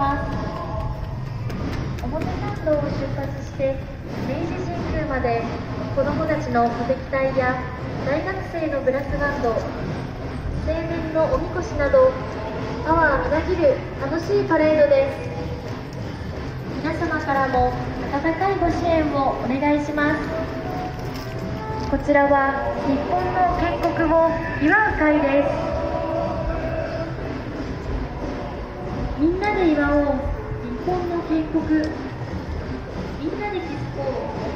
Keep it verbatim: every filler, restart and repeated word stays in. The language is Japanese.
ます。表参道を出発して明治神宮まで子どもたちの鼓笛隊や大学生のブラスバンド、青年のおみこしなどパワーみなぎる楽しいパレードです。皆様からも温かいご支援をお願いします。こちらは日本の建国を祝う会です。みんなで祝おう日本の建国。みんなで気づこう